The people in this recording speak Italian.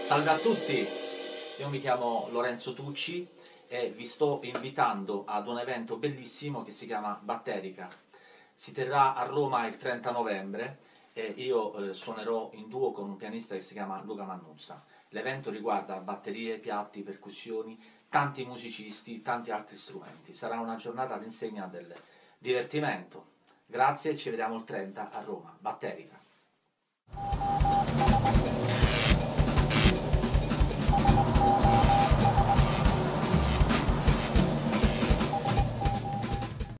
Salve a tutti, io mi chiamo Lorenzo Tucci e vi sto invitando ad un evento bellissimo che si chiama Batterica. Si terrà a Roma il 30 novembre e io suonerò in duo con un pianista che si chiama Luca Mannuzza. L'evento riguarda batterie, piatti, percussioni, tanti musicisti, tanti altri strumenti. Sarà una giornata all'insegna del divertimento. Grazie e ci vediamo il 30 a Roma. Batterica.